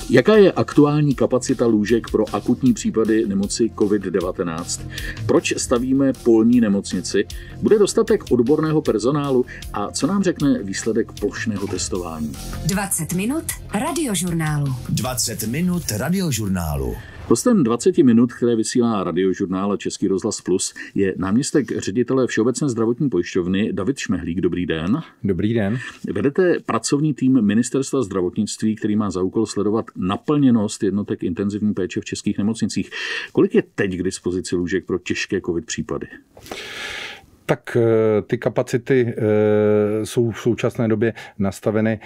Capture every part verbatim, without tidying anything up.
Jaká je aktuální kapacita lůžek pro akutní případy nemoci covid devatenáct? Proč stavíme polní nemocnici? Bude dostatek odborného personálu? A co nám řekne výsledek plošného testování? dvacet minut radiožurnálu. dvacet minut radiožurnálu. Hostem dvacet minut, které vysílá radiožurnál Český rozhlas Plus, je náměstek ředitele Všeobecné zdravotní pojišťovny David Šmehlík. Dobrý den. Dobrý den. Vedete pracovní tým Ministerstva zdravotnictví, který má za úkol sledovat naplněnost jednotek intenzivní péče v českých nemocnicích. Kolik je teď k dispozici lůžek pro těžké covid případy? Tak ty kapacity jsou v současné době nastaveny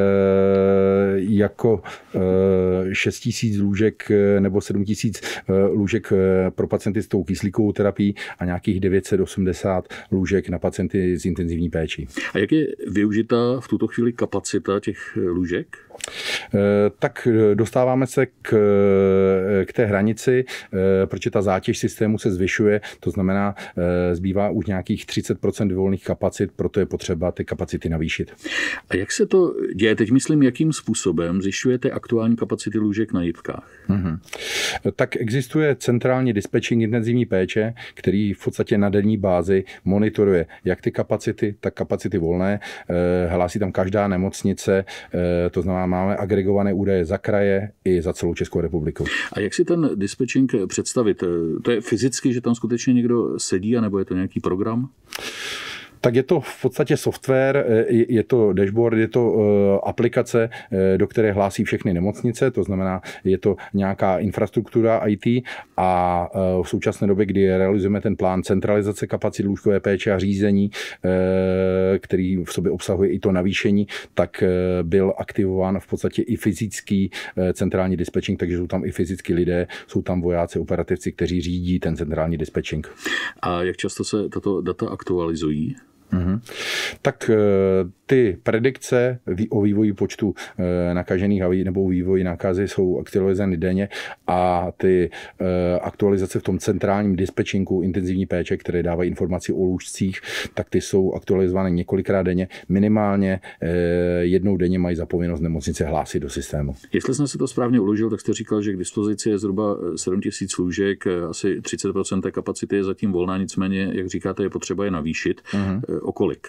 jako šest tisíc lůžek nebo sedm tisíc lůžek pro pacienty s tou kyslíkovou terapií a nějakých devět set osmdesát lůžek na pacienty s intenzivní péčí. A jak je využita v tuto chvíli kapacita těch lůžek? Tak dostáváme se k, k té hranici, protože ta zátěž systému se zvyšuje, to znamená, zbývá už nějakých třicet procent volných kapacit, proto je potřeba ty kapacity navýšit. A jak se to děje? Teď myslím, jakým způsobem zjišťujete aktuální kapacity lůžek na jipkách? Mm-hmm. Tak existuje centrální dispečing intenzivní péče, který v podstatě na denní bázi monitoruje jak ty kapacity, tak kapacity volné. Hlásí tam každá nemocnice, to znamená, máme agregované údaje za kraje i za celou Českou republiku. A jak si ten dispečing představit? To je fyzicky, že tam skutečně někdo sedí, anebo je to nějaký program? Tak je to v podstatě software, je to dashboard, je to aplikace, do které hlásí všechny nemocnice, to znamená, je to nějaká infrastruktura í té a v současné době, kdy realizujeme ten plán centralizace kapacit lůžkové péče a řízení, který v sobě obsahuje i to navýšení, tak byl aktivován v podstatě i fyzický centrální dispečing, takže jsou tam i fyzicky lidé, jsou tam vojáci, operativci, kteří řídí ten centrální dispečing. A jak často se tato data aktualizují? Mm-hmm. Tak ty predikce o vývoji počtu nakažených nebo vývoji nákazy jsou aktualizovány denně a ty aktualizace v tom centrálním dispečinku intenzivní péče, které dávají informaci o lůžcích, tak ty jsou aktualizovány několikrát denně. Minimálně jednou denně mají zapovinnost nemocnice hlásit do systému. Jestli jsem si to správně uložil, tak jste říkal, že k dispozici je zhruba sedm tisíc lůžek, asi třicet procent kapacity je zatím volná, nicméně, jak říkáte, je potřeba je navýšit. Mm-hmm. O kolik?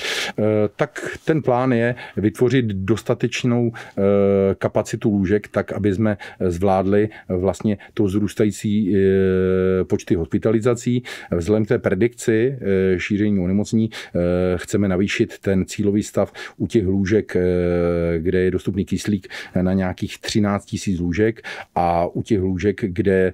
Tak ten plán je vytvořit dostatečnou kapacitu lůžek, tak aby jsme zvládli vlastně to vzrůstající počty hospitalizací. Vzhledem k té predikci šíření onemocnění chceme navýšit ten cílový stav u těch lůžek, kde je dostupný kyslík, na nějakých třináct tisíc lůžek a u těch lůžek, kde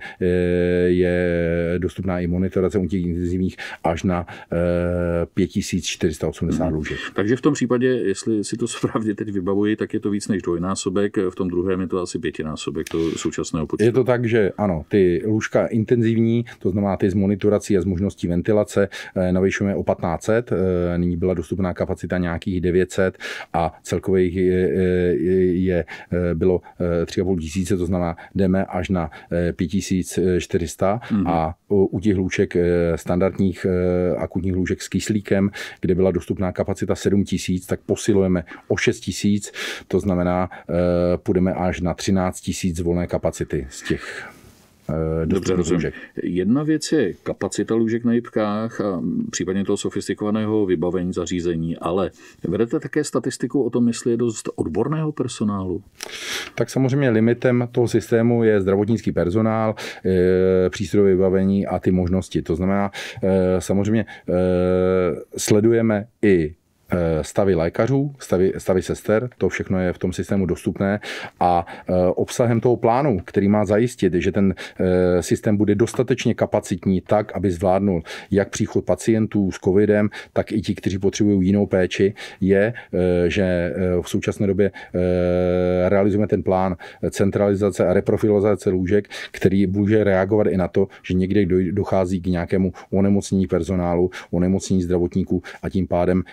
je dostupná i monitorace u těch intenzivních, až na pět tisíc čtyři sta osmdesát lůžek. Takže v tom případě, jestli si to správně teď vybavuji, tak je to víc než dvojnásobek, v tom druhém je to asi pětinásobek toho současného počtu. Je to tak, že ano, ty lůžka intenzivní, to znamená ty s monitorací a s možností ventilace, navyšujeme o patnáct set, nyní byla dostupná kapacita nějakých devět set a celkově jich je, je, bylo tři a půl tisíce, to znamená jdeme až na pět tisíc čtyři sta mm-hmm. a u těch lůžek standardních akutních lůžek s kyslíkem, kde byla dostupná kapacita sedm tisíc, tak posilujeme o šest tisíc, to znamená, půjdeme až na třináct tisíc volné kapacity z těch Dobře, rozumím. Jedna věc je kapacita lůžek na jipkách a případně toho sofistikovaného vybavení zařízení, ale vedete také statistiku o tom, jestli je dost odborného personálu? Tak samozřejmě limitem toho systému je zdravotnický personál, přístrojové vybavení a ty možnosti. To znamená, samozřejmě sledujeme i stavy lékařů, stavy, stavy sester, to všechno je v tom systému dostupné a obsahem toho plánu, který má zajistit, že ten systém bude dostatečně kapacitní tak, aby zvládnul jak příchod pacientů s covidem, tak i ti, kteří potřebují jinou péči, je, že v současné době realizujeme ten plán centralizace a reprofilizace lůžek, který může reagovat i na to, že někde dochází k nějakému onemocnění personálu, onemocnění zdravotníků a tím pádem potřebujeme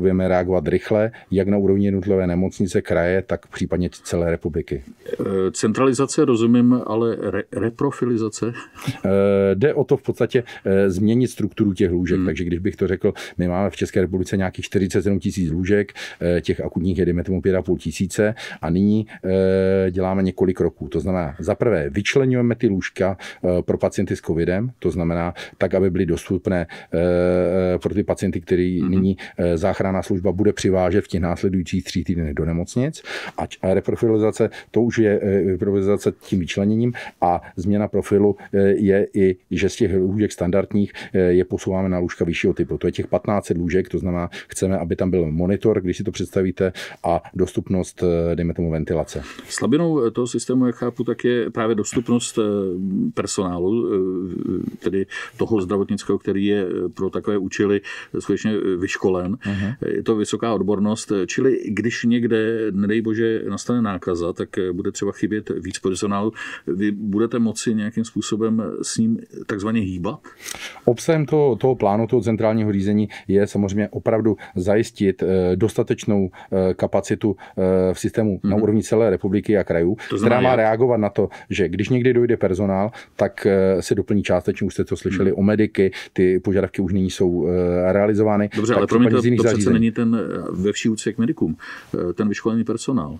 potřebujeme reagovat rychle, jak na úrovni jednotlivé nemocnice, kraje, tak případně celé republiky. Centralizace rozumím, ale re- reprofilizace? Jde o to v podstatě změnit strukturu těch lůžek. Hmm. Takže když bych to řekl, my máme v České republice nějakých čtyřicet sedm tisíc lůžek, těch akutních je dejme tomu pět a půl tisíce a nyní děláme několik kroků. To znamená, za prvé vyčleňujeme ty lůžka pro pacienty s covidem, to znamená tak, aby byly dostupné pro ty pacienty, který hmm. nyní záchranná služba bude přivážet v těch následujících tří týdnech do nemocnic. A reprofilizace, to už je reprofilizace tím vyčleněním a změna profilu je i, že z těch lůžek standardních je posouváme na lůžka vyššího typu. To je těch patnáct set lůžek, to znamená, chceme, aby tam byl monitor, když si to představíte, a dostupnost, dejme tomu, ventilace. Slabinou toho systému, jak chápu, tak je právě dostupnost personálu, tedy toho zdravotnického, který je pro takové účely skutečně vyškolen. Uh-huh. Je to vysoká odbornost, čili když někde, nedej bože, nastane nákaza, tak bude třeba chybět víc personálu. Vy budete moci nějakým způsobem s ním takzvaně hýbat? Obsahem toho, toho plánu, toho centrálního řízení je samozřejmě opravdu zajistit dostatečnou kapacitu v systému mm-hmm. na úrovni celé republiky a krajů, která má reagovat na to, že když někdy dojde personál, tak se doplní částečně, už jste to slyšeli, mm. o mediky, ty požadavky už nyní jsou realizovány. Dobře, ale promiňte, to, to přece není ten ve vší úctě k medikům, ten vyškolený personál.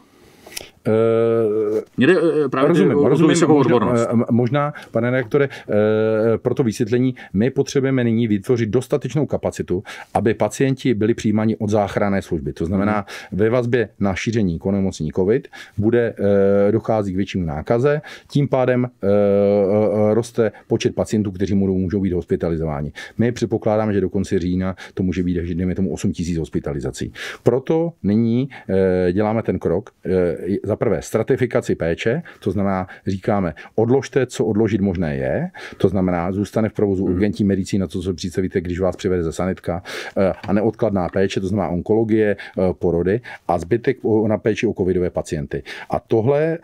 Mě jde právě rozumím, o, rozumím, možná, možná, pane redaktore, pro to vysvětlení, my potřebujeme nyní vytvořit dostatečnou kapacitu, aby pacienti byli přijímáni od záchranné služby. To znamená, ve vazbě na šíření onemocnění COVID bude dochází k většímu nákaze, tím pádem roste počet pacientů, kteří můžou, můžou být hospitalizováni. My předpokládáme, že do konce října to může být, že dejme tomu osm tisíc hospitalizací. Proto nyní děláme ten krok. Za prvé stratifikaci péče, to znamená, říkáme, odložte, co odložit možné je, to znamená, zůstane v provozu urgentní medicína, co si představíte, když vás přivede ze sanitka, a neodkladná péče, to znamená onkologie, porody a zbytek na péči o covidové pacienty. A tohle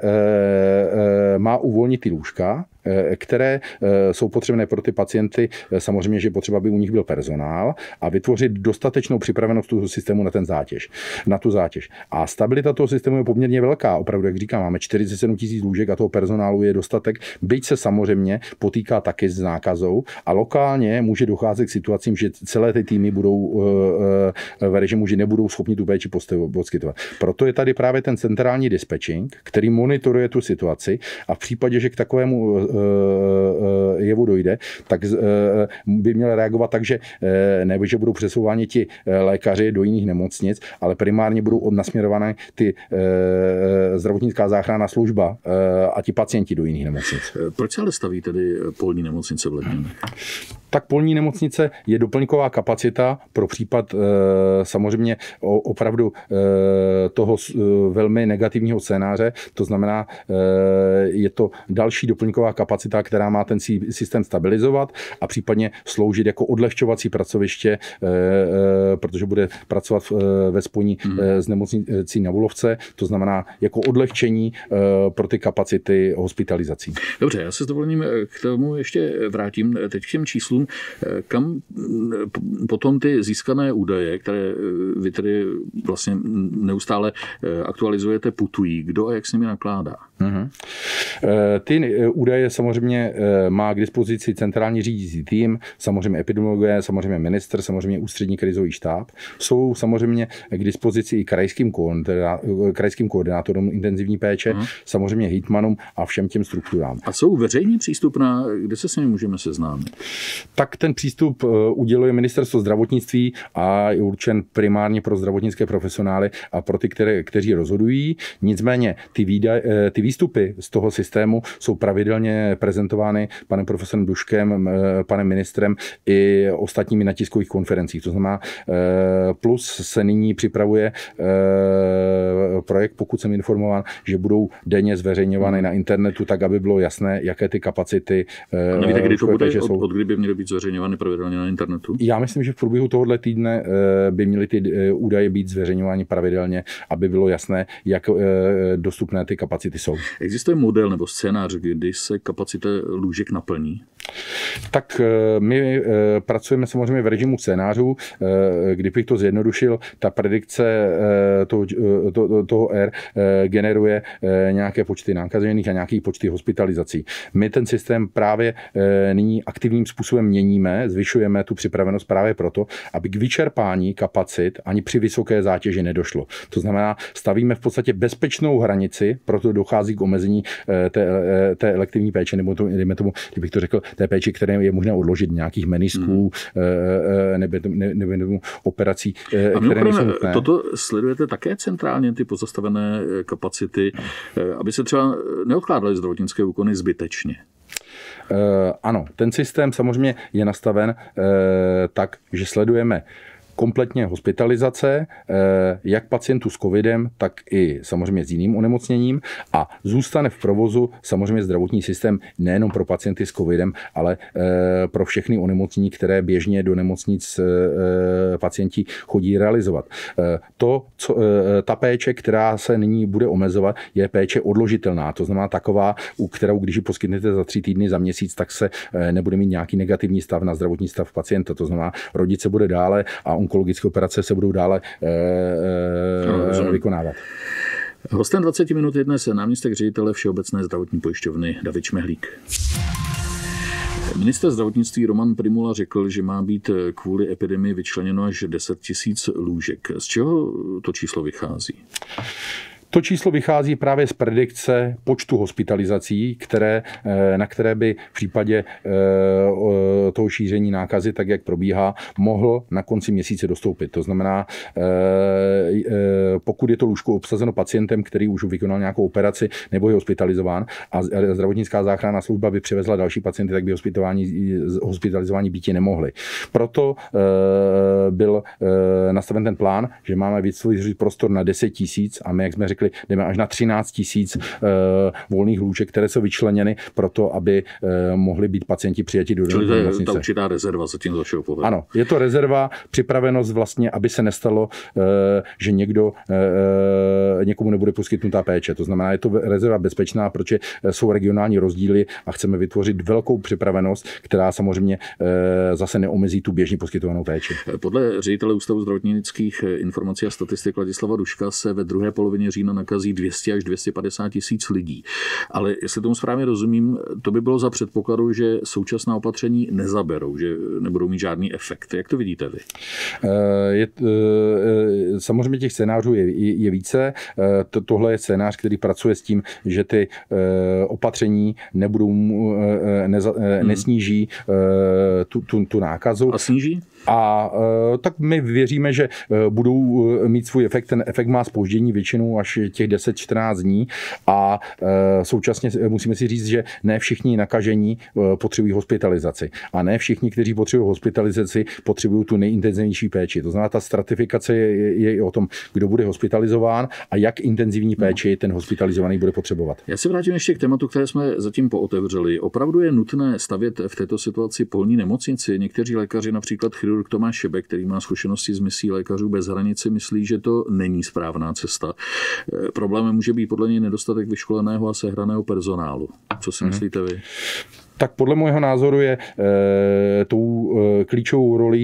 má uvolnit ty lůžka, které jsou potřebné pro ty pacienty, samozřejmě, že potřeba by u nich byl personál a vytvořit dostatečnou připravenost toho systému na ten zátěž, na tu zátěž. A stabilita toho systému je poměrně velká. Opravdu, jak říkám, máme čtyřicet sedm tisíc lůžek a toho personálu je dostatek, byť se samozřejmě potýká taky s nákazou a lokálně může docházet k situacím, že celé ty týmy budou v režimu, že nebudou schopni tu péči poskytovat. Proto je tady právě ten centrální dispatching, který monitoruje tu situaci a v případě, že k takovému jevu dojde, tak by měl reagovat tak, že ne, že budou přesouváni ti lékaři do jiných nemocnic, ale primárně budou nasměrované ty zdravotnická záchranná služba a ti pacienti do jiných nemocnic. Proč se ale staví tedy polní nemocnice v Ledňanech? Tak polní nemocnice je doplňková kapacita pro případ samozřejmě opravdu toho velmi negativního scénáře. To znamená, je to další doplňková kapacita, která má ten systém stabilizovat a případně sloužit jako odlehčovací pracoviště, protože bude pracovat ve spojení hmm. s nemocnicí na Bulovce. To znamená jako odlehčení pro ty kapacity hospitalizací. Dobře, já se s dovolením k tomu ještě vrátím. Teď k těm číslům. Kam potom ty získané údaje, které vy tedy vlastně neustále aktualizujete, putují? Kdo a jak s nimi nakládá? Uh-huh. Ty údaje samozřejmě má k dispozici centrální řídící tým, samozřejmě epidemiologie, samozřejmě ministr, samozřejmě ústřední krizový štáb. Jsou samozřejmě k dispozici i krajským, krajským koordinátorům intenzivní péče, uh-huh. samozřejmě hejtmanům a všem těm strukturám. A jsou veřejný přístupná, kde se s nimi můžeme seznámit? Tak ten přístup uděluje ministerstvo zdravotnictví a je určen primárně pro zdravotnické profesionály a pro ty, které, kteří rozhodují. Nicméně ty, výdaj, ty výstupy z toho systému jsou pravidelně prezentovány panem profesorem Duškem, panem ministrem i ostatními na tiskových konferencích. To znamená, plus se nyní připravuje projekt, pokud jsem informován, že budou denně zveřejňovány hmm. na internetu, tak aby bylo jasné, jaké ty kapacity a nevíte, kdy to bude, od, od kdy by měly být zveřejňovány pravidelně na internetu? Já myslím, že v průběhu tohoto týdne by měly ty údaje být zveřejňovány pravidelně, aby bylo jasné, jak dostupné ty kapacity jsou. Existuje model nebo scénář, kdy se kapacita lůžek naplní? Tak my pracujeme samozřejmě v režimu scénářů. Kdybych to zjednodušil, ta predikce toho, to, toho R generuje nějaké počty nakažených a nějaké počty hospitalizací. My ten systém právě nyní aktivním způsobem měníme, zvyšujeme tu připravenost právě proto, aby k vyčerpání kapacit ani při vysoké zátěži nedošlo. To znamená, stavíme v podstatě bezpečnou hranici, proto dochází k omezení té, té elektivní péče, nebo to, dejme tomu, kdybych to řekl, té péči, které je možné odložit, nějakých menisků, hmm. nebo, nebo, nebo operací, a které nejsou nutné. Toto sledujete také centrálně, ty pozastavené kapacity, aby se třeba neodkládaly zdravotnické úkony zbytečně? Ano, ten systém samozřejmě je nastaven tak, že sledujeme kompletně hospitalizace, jak pacientů s covidem, tak i samozřejmě s jiným onemocněním a zůstane v provozu samozřejmě zdravotní systém nejenom pro pacienty s covidem, ale pro všechny onemocnění, které běžně do nemocnic pacienti chodí realizovat. To, co, ta péče, která se nyní bude omezovat, je péče odložitelná. To znamená taková, u kterou, když ji poskytnete za tři týdny, za měsíc, tak se nebude mít nějaký negativní stav na zdravotní stav pacienta. To znamená, rodit se bude dále a onkologické operace se budou dále e, no, vykonávat. Hostem dvacet minut je dnes náměstek ředitele Všeobecné zdravotní pojišťovny David Šmehlík. Ministr zdravotnictví Roman Prymula řekl, že má být kvůli epidemii vyčleněno až deset tisíc lůžek. Z čeho to číslo vychází? To číslo vychází právě z predikce počtu hospitalizací, které, na které by v případě toho šíření nákazy, tak jak probíhá, mohl na konci měsíce dostoupit. To znamená, pokud je to lůžko obsazeno pacientem, který už vykonal nějakou operaci nebo je hospitalizován a zdravotnická záchranná služba by přivezla další pacienty, tak by hospitalizování býti nemohli. Proto byl nastaven ten plán, že máme vytvořit prostor na deset tisíc a my, jak jsme řekli, jdeme až na třináct tisíc uh, volných lůžek, které jsou vyčleněny pro to, aby uh, mohli být pacienti přijati do nemocnice. Čili to je ta určitá rezerva zatím z vašeho pohledu. Ano, je to rezerva, připravenost vlastně, aby se nestalo, uh, že někdo, uh, někomu nebude poskytnutá péče. To znamená, je to rezerva bezpečná, protože jsou regionální rozdíly a chceme vytvořit velkou připravenost, která samozřejmě uh, zase neomezí tu běžně poskytovanou péči. Podle ředitele Ústavu zdravotnických informací a statistik Ladislava Duška se ve druhé polovině října nakazí dvě stě až dvě stě padesát tisíc lidí. Ale jestli tomu správně rozumím, to by bylo za předpokladu, že současná opatření nezaberou, že nebudou mít žádný efekt. Jak to vidíte vy? Je, samozřejmě těch scénářů je, je více. Tohle je scénář, který pracuje s tím, že ty opatření nebudou, neza, nesníží tu, tu, tu nákazu. A sníží? A tak my věříme, že budou mít svůj efekt. Ten efekt má zpoždění většinou až těch deset čtrnáct dní a současně musíme si říct, že ne všichni nakažení potřebují hospitalizaci a ne všichni, kteří potřebují hospitalizaci, potřebují tu nejintenzivnější péči. To znamená, ta stratifikace je, je i o tom, kdo bude hospitalizován a jak intenzivní péči ten hospitalizovaný bude potřebovat. Já se vrátím ještě k tématu, které jsme zatím pootevřeli. Opravdu je nutné stavět v této situaci polní nemocnici. Někteří lékaři, například chirurg Tomáš Šebek, který má zkušenosti s misí Lékařů bez hranic, myslí, že to není správná cesta. Problémem může být podle něj nedostatek vyškoleného a sehraného personálu. Co si myslíte vy? Tak podle mého názoru je e, tou e, klíčovou rolí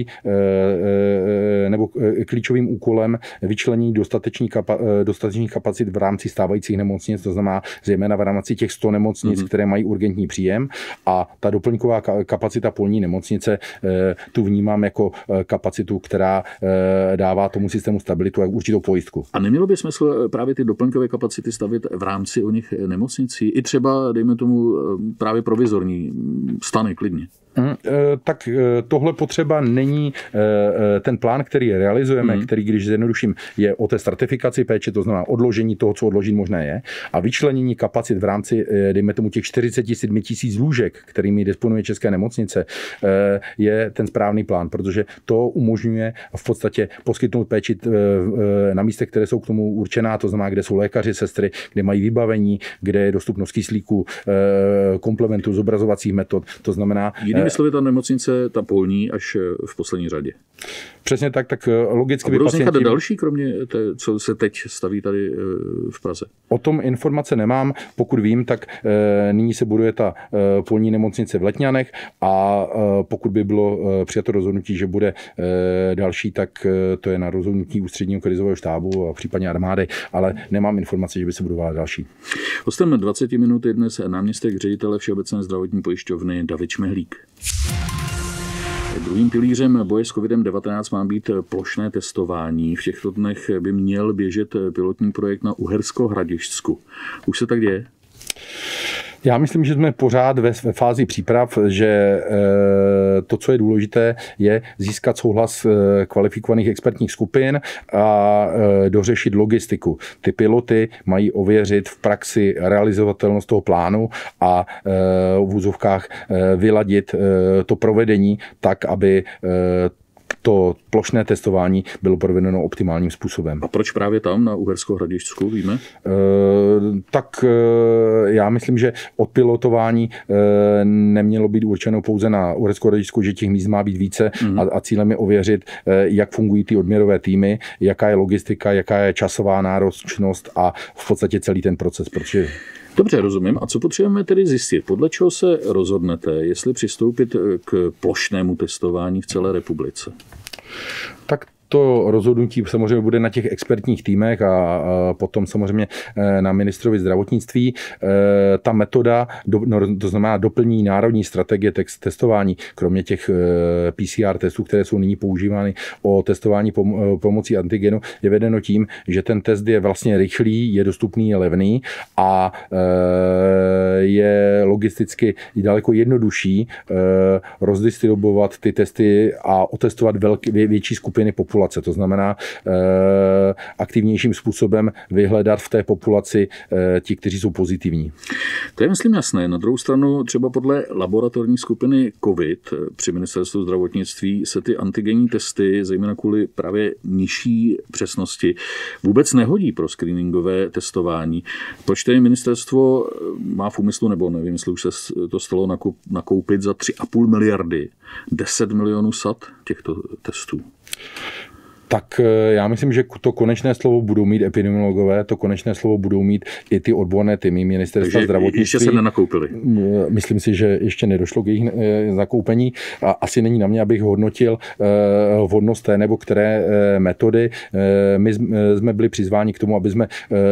e, nebo e, klíčovým úkolem vyčlení dostatečných kapa, e, dostatečných kapacit v rámci stávajících nemocnic, to znamená zejména v rámci těch sto nemocnic, mm-hmm. které mají urgentní příjem a ta doplňková kapacita polní nemocnice e, tu vnímám jako kapacitu, která e, dává tomu systému stabilitu a určitou pojistku. A nemělo by smysl právě ty doplňkové kapacity stavit v rámci o nich nemocnicí? I třeba, dejme tomu, právě provizorní stany klidně. Tak tohle potřeba není ten plán, který realizujeme, mm. který, když zjednoduším, je o té stratifikaci péče, to znamená odložení toho, co odložit možné je, a vyčlenění kapacit v rámci, dejme tomu, těch čtyřicet sedm tisíc lůžek, kterými disponuje České nemocnice, je ten správný plán, protože to umožňuje v podstatě poskytnout péči na místech, které jsou k tomu určená, to znamená, kde jsou lékaři, sestry, kde mají vybavení, kde je dostupnost kyslíku, komplementů, zobrazovacích testovacích metod. To znamená... Jinými slovy, ta nemocnice, ta polní, až v poslední řadě. Přesně tak, tak logicky... A budou vznikat pacienti... další, kromě té, co se teď staví tady v Praze? O tom informace nemám. Pokud vím, tak e, nyní se buduje ta e, polní nemocnice v Letňanech a e, pokud by bylo e, přijato rozhodnutí, že bude e, další, tak e, to je na rozhodnutí ústředního krizového štábu a případně armády, ale nemám informace, že by se budovala další. Hostem dvacet minut je dnes náměstek ředitele Všeobecné zdravotní pojišťovny David Šmehlík. Druhým pilířem boje s kovidem devatenáct má být plošné testování. V těchto dnech by měl běžet pilotní projekt na Uhersko-Hradišťsku. Už se tak děje? Já myslím, že jsme pořád ve, ve fázi příprav, že e, to, co je důležité, je získat souhlas e, kvalifikovaných expertních skupin a e, dořešit logistiku. Ty piloty mají ověřit v praxi realizovatelnost toho plánu a e, v úzovkách e, vyladit e, to provedení tak, aby e, to plošné testování bylo provedeno optimálním způsobem. A proč právě tam, na Uhersko-Hradišťsku, víme? E, tak e, já myslím, že odpilotování e, nemělo být určeno pouze na Uhersko-Hradišťsku, že těch míst má být více mm. a, a cílem je ověřit, e, jak fungují ty odměrové týmy, jaká je logistika, jaká je časová náročnost a v podstatě celý ten proces. Protože Dobře, rozumím. A co potřebujeme tedy zjistit? Podle čeho se rozhodnete, jestli přistoupit k plošnému testování v celé republice? Tak to rozhodnutí samozřejmě bude na těch expertních týmech a potom samozřejmě na ministrovi zdravotnictví. Ta metoda, to znamená doplní národní strategie testování, kromě těch P C R testů, které jsou nyní používány o testování pomocí antigenu, je vedeno tím, že ten test je vlastně rychlý, je dostupný, je levný a je logisticky daleko jednodušší rozdistribuovat ty testy a otestovat velký, větší skupiny populace. To znamená e, aktivnějším způsobem vyhledat v té populaci e, ti, kteří jsou pozitivní. To je, myslím, jasné. Na druhou stranu třeba podle laboratorní skupiny COVID při ministerstvu zdravotnictví se ty antigenní testy, zejména kvůli právě nižší přesnosti, vůbec nehodí pro screeningové testování. Proč tedy ministerstvo má v úmyslu, nebo nevím, jestli už se to stalo nakoupit za tři a půl miliardy, deset milionů sad těchto testů? Tak já myslím, že to konečné slovo budou mít epidemiologové, to konečné slovo budou mít i ty odborné týmy ministerstva zdravotnictví. Ještě se nenakoupili. Myslím si, že ještě nedošlo k jejich nakoupení. A asi není na mě, abych hodnotil vhodnost té nebo které metody. My jsme byli přizváni k tomu, aby jsme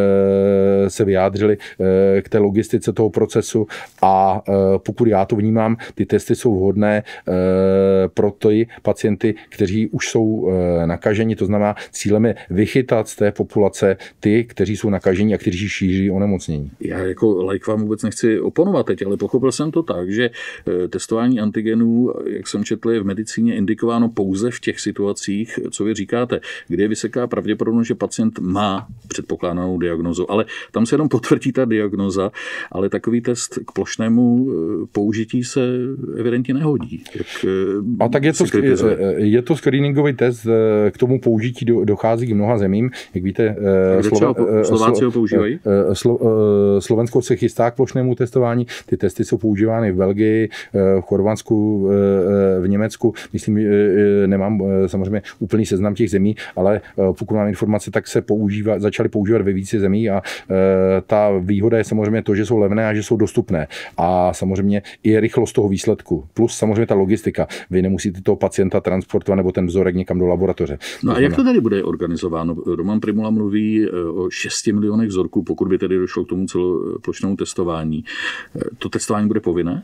se vyjádřili k té logistice toho procesu a pokud já to vnímám, ty testy jsou vhodné pro ty pacienty, kteří už jsou nakaženi. To znamená, cílem je vychytat z té populace ty, kteří jsou nakažení a kteří šíří onemocnění. Já jako laik vám vůbec nechci oponovat teď, ale pochopil jsem to tak, že testování antigenů, jak jsem četl, je v medicíně indikováno pouze v těch situacích, co vy říkáte, kde je vysoká pravděpodobnost, že pacient má předpokládanou diagnózu, ale tam se jenom potvrdí ta diagnóza, ale takový test k plošnému použití se evidentně nehodí. Jak a tak je to, je to screeningový test, k tomu použití dochází k mnoha zemím. Jak víte, Slova, Slováci ho používají? Slo, Slovensko se chystá k plošnému testování. Ty testy jsou používány v Belgii, v Chorvatsku, v Německu. Myslím, nemám samozřejmě úplný seznam těch zemí, ale pokud mám informace, tak se používá, začaly používat ve více zemí a ta výhoda je samozřejmě to, že jsou levné a že jsou dostupné. A samozřejmě i rychlost toho výsledku. Plus samozřejmě ta logistika. Vy nemusíte toho pacienta transportovat nebo ten vzorek někam do laboratoře. No a jak to tady bude organizováno? Roman Prymula mluví o šesti milionech vzorků, pokud by tedy došlo k tomu celoplošnému testování. To testování bude povinné?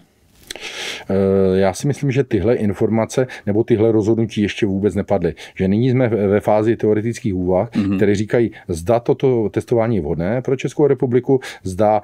Já si myslím, že tyhle informace nebo tyhle rozhodnutí ještě vůbec nepadly. Že nyní jsme ve fázi teoretických úvah, mm-hmm. které říkají, zda toto testování je vhodné pro Českou republiku, zda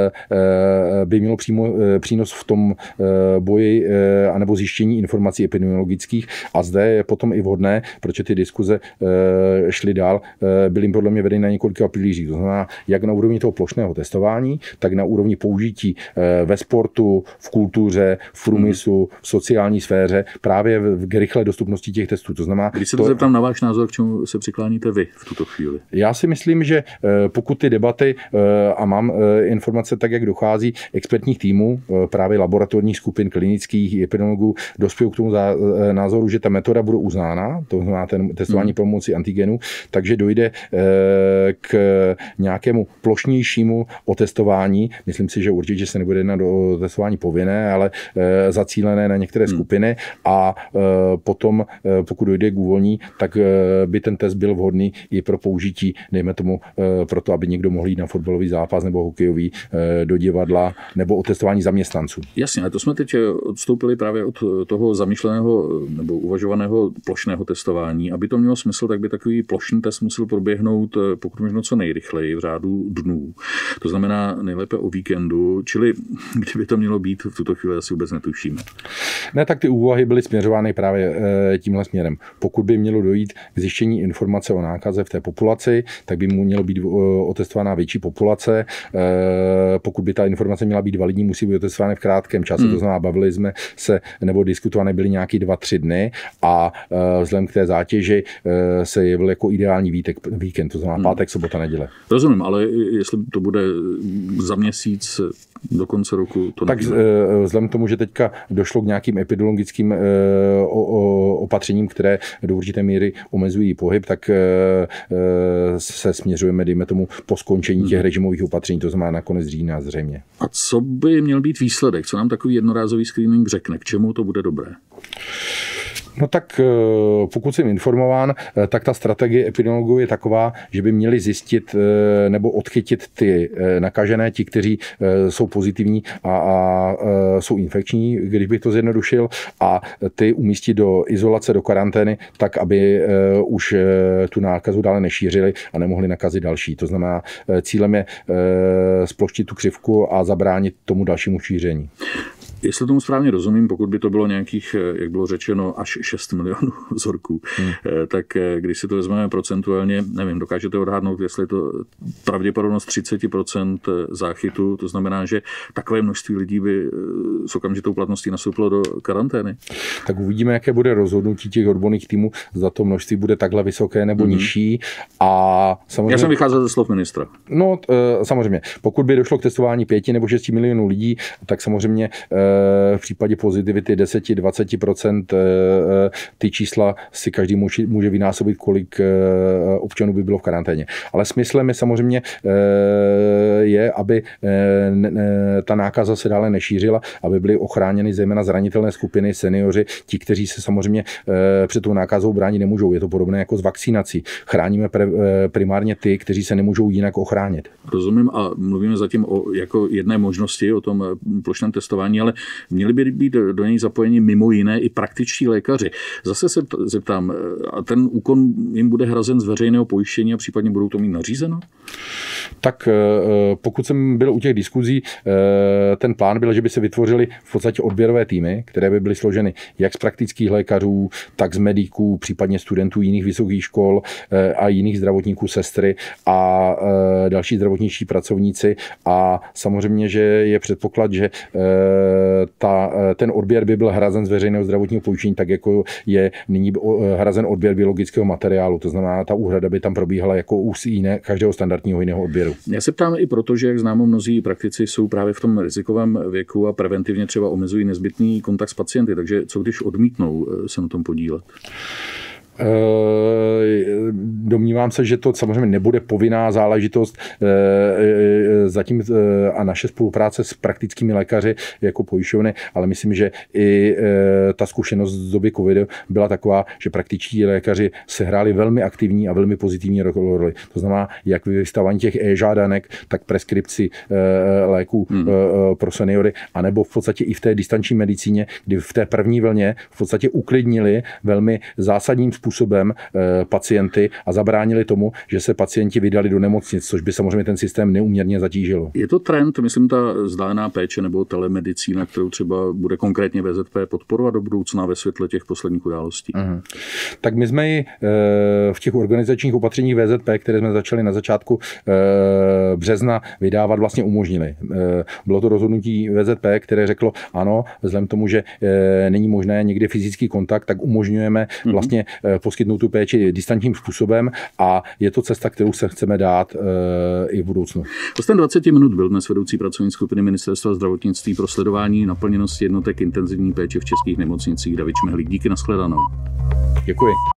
by mělo přímo, přínos v tom boji anebo zjištění informací epidemiologických a zde je potom i vhodné, protože ty diskuze šly dál, byly podle mě vedeny na několika pilířích. To znamená, jak na úrovni toho plošného testování, tak na úrovni použití ve sportu, v kultuře, v průmyslu, v sociální sféře, právě v rychlé dostupnosti těch testů. To znamená, když se to zeptám na váš názor, k čemu se přikláníte vy v tuto chvíli? Já si myslím, že pokud ty debaty, a mám informace tak, jak dochází, expertních týmů, právě laboratorních skupin, klinických i epidemiologů, dospěl k tomu názoru, že ta metoda bude uznána, to znamená ten testování hmm. pomocí antigenů, takže dojde k nějakému plošnějšímu otestování. Myslím si, že určitě se nebude jednat o testování povinné, ale zacílené na některé hmm. skupiny a potom, pokud dojde k uvolní, tak by ten test byl vhodný i pro použití, dejme tomu, pro to, aby někdo mohl jít na fotbalový zápas nebo hokejový do divadla nebo o testování zaměstnanců. Jasně, ale to jsme teď odstoupili právě od toho zamýšleného nebo uvažovaného plošného testování. Aby to mělo smysl, tak by takový plošný test musel proběhnout pokud možno co nejrychleji v řádu dnů. To znamená nejlépe o víkendu, čili kdyby to mělo být, v tuto chvíli asi vůbec netušíme. Ne, tak ty úvahy byly směřovány právě tímhle směrem. Pokud by mělo dojít k zjištění informace o nákaze v té populaci, tak by mu mělo být otestovaná větší populace. Pokud by ta informace měla být validní, musí být otestována v krátkém čase. Hmm. To znamená, bavili jsme se nebo diskutované byly nějaký dva, tři dny a vzhledem k té zátěži se jevil jako ideální vítek, víkend, to znamená pátek, sobota, neděle. Rozumím, ale jestli to bude za měsíc do konce roku, to tak nevím. Vzhledem k tomu, že teďka došlo k nějakým epidemiologickým opatřením, které do určité míry omezují pohyb, tak se směřujeme, dejme tomu, po skončení těch režimových opatření, to znamená na konec října zřejmě. A co by měl být výsledek? Co nám takový jednorázový screening řekne? K čemu to bude dobré? No tak pokud jsem informován, tak ta strategie epidemiologů je taková, že by měli zjistit nebo odchytit ty nakažené, ti, kteří jsou pozitivní a, a jsou infekční, když bych to zjednodušil, a ty umístit do izolace, do karantény, tak aby už tu nákazu dále nešířili a nemohli nakazit další. To znamená, cílem je sploštit tu křivku a zabránit tomu dalšímu šíření. Jestli tomu správně rozumím, pokud by to bylo nějakých, jak bylo řečeno, až šest milionů vzorků, hmm. tak když si to vezmeme procentuálně, nevím, dokážete odhadnout, jestli je to pravděpodobnost třicet procent záchytu, to znamená, že takové množství lidí by s okamžitou platností nastoupilo do karantény? Tak uvidíme, jaké bude rozhodnutí těch odborných týmů, zda to množství bude takhle vysoké nebo hmm. nižší. A samozřejmě... Já jsem vycházel ze slov ministra. No, samozřejmě. Pokud by došlo k testování pěti nebo šesti milionů lidí, tak samozřejmě v případě pozitivity deset až dvacet procent ty čísla si každý může vynásobit, kolik občanů by bylo v karanténě. Ale smyslem je samozřejmě je, aby ta nákaza se dále nešířila, aby byly ochráněny zejména zranitelné skupiny, seniori, ti, kteří se samozřejmě před tou nákazou bránit nemůžou. Je to podobné jako s vakcinací. Chráníme primárně ty, kteří se nemůžou jinak ochránit. Rozumím a mluvíme zatím o jako jedné možnosti, o tom plošném testování, ale měli by být do něj zapojeni mimo jiné i praktičtí lékaři. Zase se zeptám, a ten úkon jim bude hrazen z veřejného pojištění a případně budou to mít nařízeno? Tak pokud jsem byl u těch diskuzí, ten plán byl, že by se vytvořily v podstatě odběrové týmy, které by byly složeny jak z praktických lékařů, tak z mediků, případně studentů jiných vysokých škol a jiných zdravotníků, sestry a další zdravotničtí pracovníci. A samozřejmě, že je předpoklad, že ta, ten odběr by byl hrazen z veřejného zdravotního pojištění, tak jako je nyní hrazen odběr biologického materiálu. To znamená, ta úhrada by tam probíhala jako u jiné, každého standardního jiného odběru. Já se ptám i proto, že jak známo, mnozí praktici jsou právě v tom rizikovém věku a preventivně třeba omezují nezbytný kontakt s pacienty. Takže co když odmítnou se na tom podílet? Domnívám se, že to samozřejmě nebude povinná záležitost zatím a naše spolupráce s praktickými lékaři jako pojišťovny, ale myslím, že i ta zkušenost z doby covidu byla taková, že praktičtí lékaři sehráli velmi aktivní a velmi pozitivní roli. To znamená, jak vystavání těch e-žádanek, tak preskripci léků hmm. pro seniory, anebo v podstatě i v té distanční medicíně, kdy v té první vlně v podstatě uklidnili velmi zásadním způsobem pacienty a zabránili tomu, že se pacienti vydali do nemocnic, což by samozřejmě ten systém neúměrně zatížilo. Je to trend, myslím, ta vzdálená péče nebo telemedicína, kterou třeba bude konkrétně V Z P podporovat do budoucna ve světle těch posledních událostí? Uh-huh. Tak my jsme ji v těch organizačních opatřeních V Z P, které jsme začali na začátku března vydávat, vlastně umožnili. Bylo to rozhodnutí V Z P, které řeklo, ano, vzhledem k tomu, že není možné někdy fyzický kontakt, tak umožňujeme vlastně poskytnout tu péči distančním způsobem a je to cesta, kterou se chceme dát i v budoucnu. Hostem dvacet minut byl dnes vedoucí pracovní skupiny Ministerstva zdravotnictví pro sledování naplněnosti jednotek intenzivní péče v českých nemocnicích David Šmehlík. Díky, nashledanou. Děkuji.